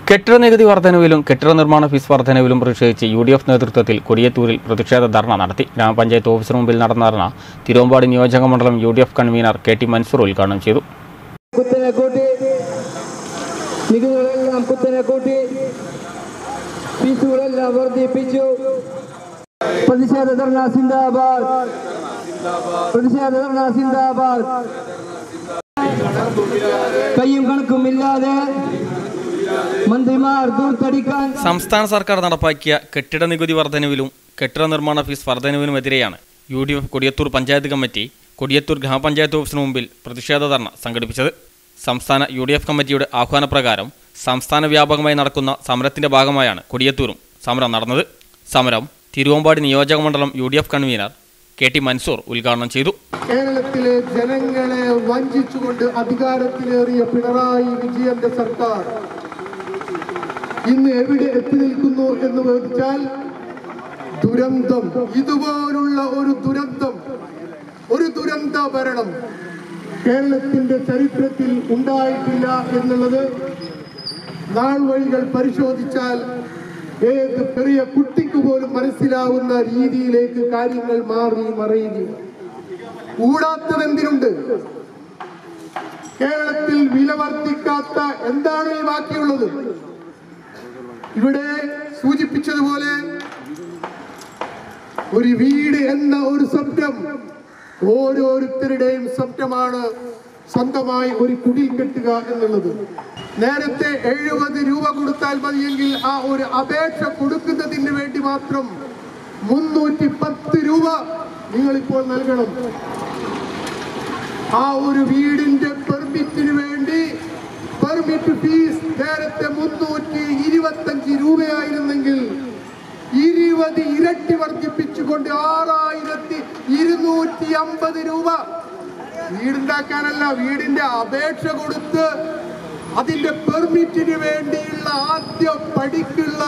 കെട്ടിട നികുതി വർധനവിലും കെട്ടിട നിർമ്മാണ ഫീസ് വർധനവിലും പ്രതിഷേധിച്ച് UDF നേതൃത്വത്തിൽ കൊടിയത്തൂരിൽ പ്രതിഷേധ ധർണ നടത്തി. ഗ്രാമപഞ്ചായത്ത് ഓഫീസിന് മുമ്പിൽ നടന്ന ധർണ തിരുവമ്പാടി നിയോജക മണ്ഡലം UDF കൺവീനർ KT മൻസൂർ ഉദ്ഘാടനം ചെയ്തു. സംസ്ഥാന സർക്കാർ നടപ്പാക്കിയ കെട്ടിട നികുതി വർധനവിലും കെട്ടിട നിർമ്മാണ ഫീസ് വർധനവിനുമെതിരെയാണ് UDF കൊടിയത്തൂർ പഞ്ചായത്ത് കമ്മിറ്റി കൊടിയത്തൂർ ഗ്രാമപഞ്ചായത്ത് ഓഫീസിന് മുമ്പിൽ പ്രതിഷേധ ധർണ സംഘടിപ്പിച്ചത്. സംസ്ഥാന UDF കമ്മിറ്റിയുടെ ആഹ്വാനപ്രകാരം സംസ്ഥാന വ്യാപകമായി നടക്കുന്ന സമരത്തിന്റെ ഭാഗമായാണ് കൊടിയത്തൂരും സമരം നടന്നത്. സമരം തിരുവമ്പാടി നിയോജക മണ്ഡലം UDF കൺവീനർ KT മൻസൂർ ഉദ്ഘാടനം ചെയ്തു. കേരളത്തിലെ ജനങ്ങളെ വഞ്ചിച്ചുകൊണ്ട് അധികാരത്തിലേറിയ പിണറായി വിജയന്റെ സർക്കാർ ഇന്ന് എവിടെ എത്തി നിൽക്കുന്നു എന്ന് ചോദിച്ചാൽ ദുരന്തം, ഇതുപോലുള്ള ഒരു ദുരന്ത ഭരണം കേരളത്തിന്റെ ചരിത്രത്തിൽ ഉണ്ടായിട്ടില്ല എന്നുള്ളത് നാൾ വഴികൾ പരിശോധിച്ചാൽ ഏത് ചെറിയ കുട്ടിക്ക് പോലും മനസ്സിലാവുന്ന രീതിയിലേക്ക് കാര്യങ്ങൾ മാറി മറിയുകയും. കൂടാത്തതെന്തിനുണ്ട്? കേരളത്തിൽ വില വർദ്ധിക്കാത്ത എന്താണ് ഈ ബാക്കിയുള്ളത്? ഇവിടെ സൂചിപ്പിച്ചതുപോലെ ഒരു വീട് എന്ന ഒരു സ്വപ്നം ഓരോരുത്തരുടെയും സ്വപ്നമാണ്, സ്വന്തമായി ഒരു കുടിൽ കെട്ടുക എന്നുള്ളത്. നേരത്തെ 70 രൂപ കൊടുത്താൽ മതിയെങ്കിൽ ആ ഒരു അപേക്ഷ കൊടുക്കുന്നതിന് വേണ്ടി മാത്രം 310 രൂപ നിങ്ങളിപ്പോൾ നൽകണം. ആ ഒരു വീടിന്റെ പെർമിറ്റിന് വേണ്ടി പെർമിറ്റ് ഫീസ് നേരത്തെ 325 രൂപയായിരുന്നെങ്കിൽ 20 ഇരട്ടി വർദ്ധിപ്പിച്ചുകൊണ്ട് 6250 രൂപ. വീടുണ്ടാക്കാനല്ല, വീടിന്റെ അപേക്ഷ കൊടുത്ത് അതിന്റെ പെർമിറ്റിന് വേണ്ടിയുള്ള ആദ്യ പടിക്കുള്ള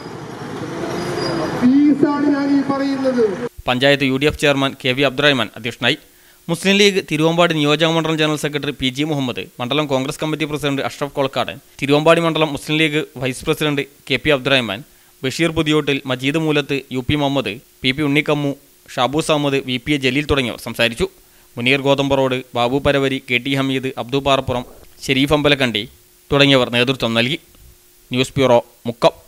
ഫീസാണ് ഞാൻ ഈ പറയുന്നത്. Panchayat UDF chairman KV Abdurahman അധ്യക്ഷനായി. മുസ്ലിം ലീഗ് തിരുവമ്പാടി നിയോജക മണ്ഡലം ജനറൽ സെക്രട്ടറി PG മുഹമ്മദ്, മണ്ഡലം Congress committee president Ashraf Kolakkadan, Thiruvambadi മണ്ഡലം Muslim League vice president KP Abdurahman, Basheer Puthiyottil, Majeed Moolath, UP Muhammad, PP Unnikkammu, Shaboos Ahammed, VP Jaleel തുടങ്ങിയവർ സംസാരിച്ചു. മുനീർ ഗോതമ്പറോഡ്, ബാബു പരവരി, KT ഹമീദ്, അബ്ദു പാറപ്പുറം, ഷെരീഫ് അമ്പലക്കണ്ടി തുടങ്ങിയവർ നേതൃത്വം നൽകി. News bureau, Mukkam.